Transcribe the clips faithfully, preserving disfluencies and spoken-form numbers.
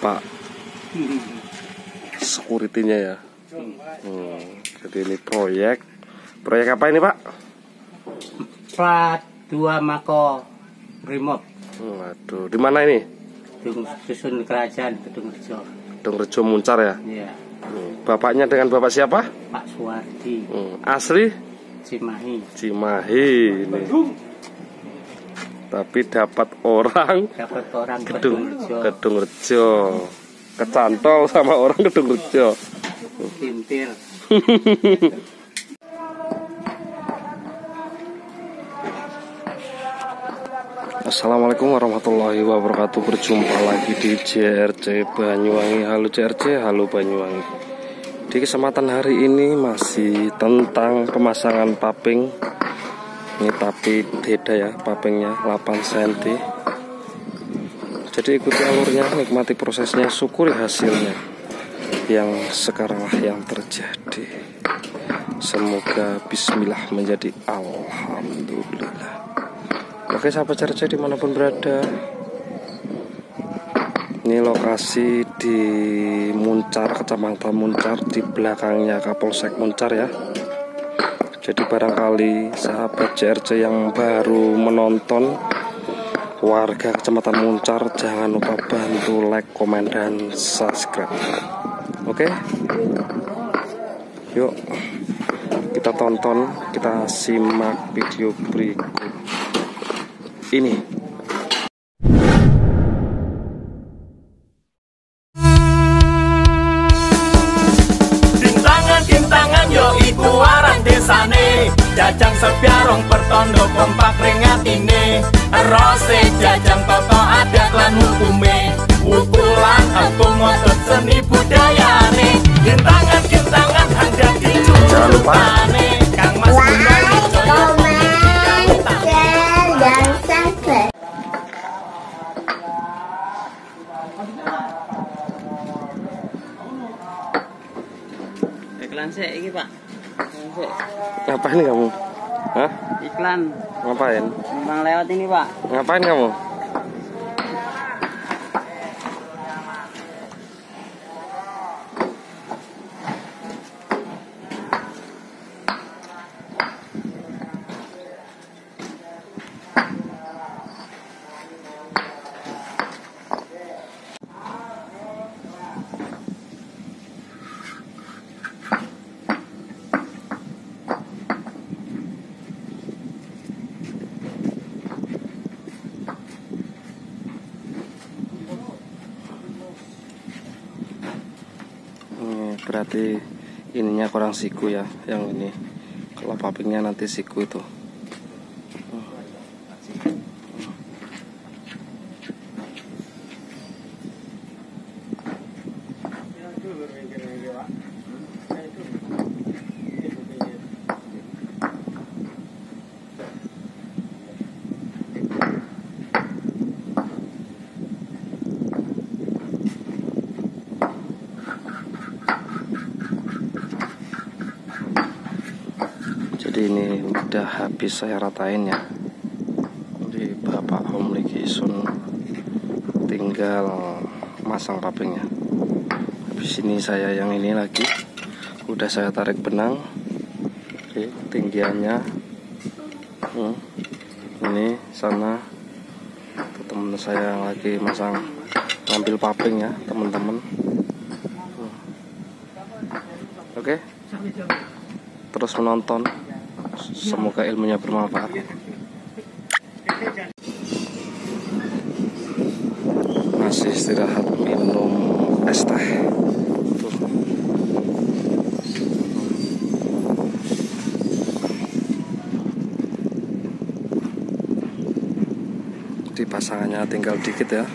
bapak security-nya ya. Hmm, jadi ini proyek proyek apa ini Pak? Plat dua Mako Remote. Waduh, di mana ini? Dusun Kerajaan Kedung Rejo. Kedung Rejo Muncar ya? Iya. Hmm, bapaknya dengan bapak siapa? Pak Suwardi. Hmm, asli? Cimahi. Cimahi ini. Tapi dapat orang. Dapat orang Kedung Rejo. Kedung Rejo. Kecantol sama orang Kedung Rejo. Pintir. Assalamualaikum warahmatullahi wabarakatuh. Berjumpa lagi di J R C Banyuwangi. Halo J R C, halo Banyuwangi. Di kesempatan hari ini masih tentang pemasangan paping. Ini tapi beda ya, papingnya delapan sentimeter. Jadi ikuti alurnya, nikmati prosesnya, syukuri hasilnya. Yang sekaranglah yang terjadi. Semoga bismillah menjadi alhamdulillah. Oke sahabat J R C dimanapun berada, ini lokasi di Muncar, Kecamatan Muncar, di belakangnya Kapolsek Muncar ya. Jadi barangkali sahabat J R C yang baru menonton, warga Kecamatan Muncar, jangan lupa bantu like, komen, dan subscribe. Oke, yuk kita tonton, kita simak video berikut ini. Dintangan-dintangan yo iku aran desane, Jajang sepiarong pertondo kompak ringat ini. Rose jajang toto adat lan hukume, ukulan aku ngotot seni budayane. Dintangan-dintangan handang dicurutane, Kang Mas Gunani Joyo dan subscribe. Iklan sih ini Pak. Iklan sih. Ngapain kamu? Hah? Iklan. Ngapain? Memang lewat ini Pak. Ngapain kamu? Berarti ininya kurang siku ya, yang ini. Kalau papingnya nanti siku itu. Jadi ini udah habis saya ratain ya. Jadi Bapak memiliki isun, tinggal masang papingnya. Habis ini saya yang ini lagi, udah saya tarik benang. Oke, tinggiannya hmm, ini sana. Teman saya yang lagi masang, ngambil paping ya teman-teman. hmm. Oke, terus menonton. Semoga ilmunya bermanfaat. Masih istirahat minum es teh. Tuh. Di pasangannya tinggal dikit ya.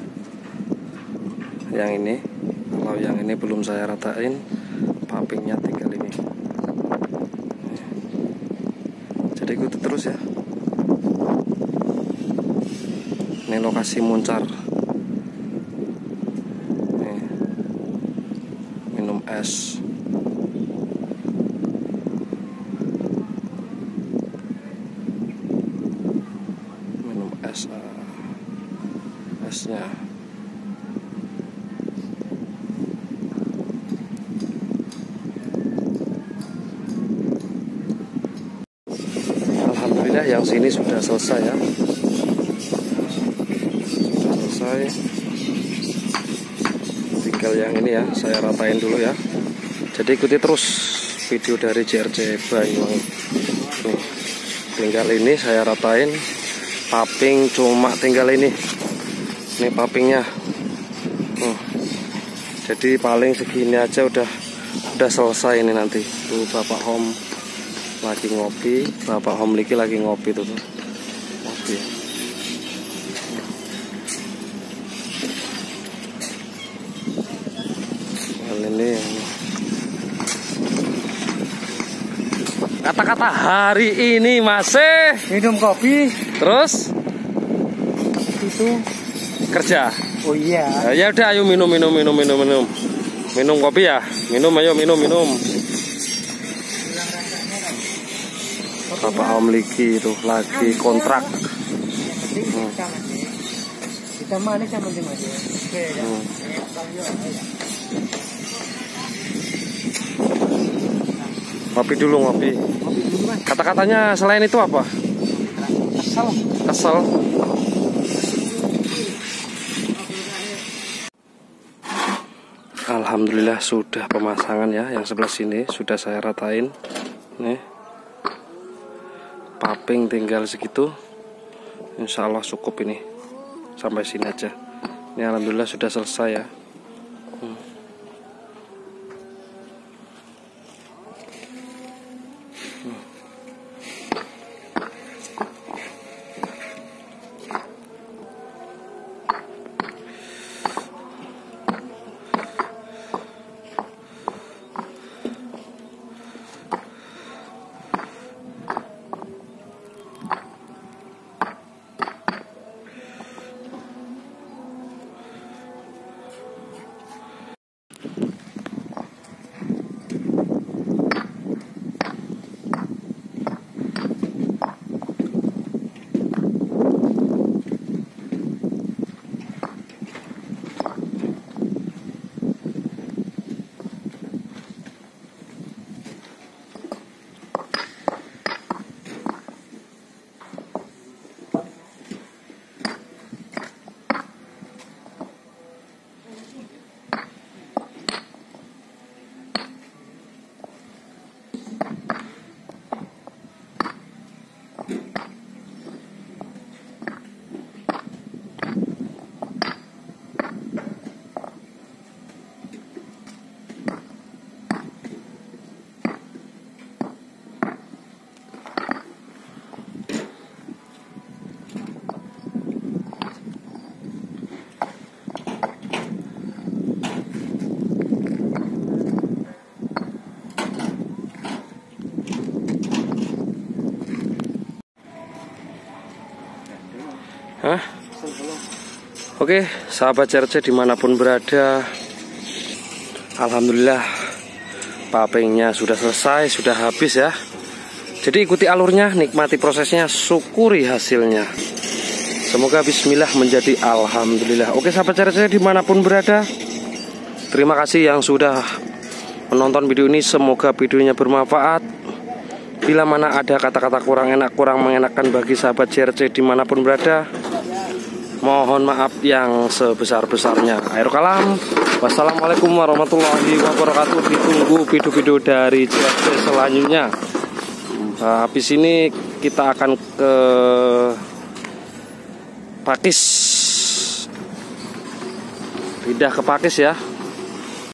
Yang ini, kalau yang ini belum saya ratain, papingnya tinggal ini. Jadi ikuti terus ya. Ini lokasi Muncar. Nih, minum es. Minum es. Uh, esnya. yang sini sudah selesai ya. Sudah selesai. Tinggal yang ini ya, saya ratain dulu ya. Jadi ikuti terus video dari J R C Banyuwangi. Nih, tinggal ini saya ratain. Paping cuma tinggal ini. Ini papingnya. Hmm. Jadi paling segini aja udah udah selesai ini nanti. Tuh Bapak Home lagi ngopi, Bapak Home Liki lagi ngopi tuh. tuh. Ngopi. Well, ini kata-kata hari ini masih Minum kopi. terus Itu. kerja. Oh iya. Ya udah, ayo minum minum minum minum minum. Minum kopi ya. Minum ayo minum minum. Bapak Om Liki itu lagi kontrak. Hmm. Kita mana sama dia mas? Hmm. Ngopi dulu ngopi. Kata-katanya selain itu apa? Kesel. Kesel. Alhamdulillah sudah pemasangan ya. Yang sebelah sini sudah saya ratain. Nih, paping tinggal segitu. Insya Allah cukup ini. Sampai sini aja. Ini alhamdulillah sudah selesai ya. Hmm. Hah? Oke, sahabat J R C dimanapun berada, alhamdulillah papingnya sudah selesai, sudah habis ya. Jadi ikuti alurnya, nikmati prosesnya, syukuri hasilnya. Semoga bismillah menjadi alhamdulillah. Oke sahabat J R C dimanapun berada, terima kasih yang sudah menonton video ini. Semoga videonya bermanfaat. Bila mana ada kata-kata kurang enak, kurang mengenakan bagi sahabat J R C dimanapun berada, mohon maaf yang sebesar-besarnya. Akhir kalam, wassalamualaikum warahmatullahi wabarakatuh. Ditunggu video-video dari J R C selanjutnya. Nah, habis ini kita akan ke Pakis, pindah ke Pakis ya.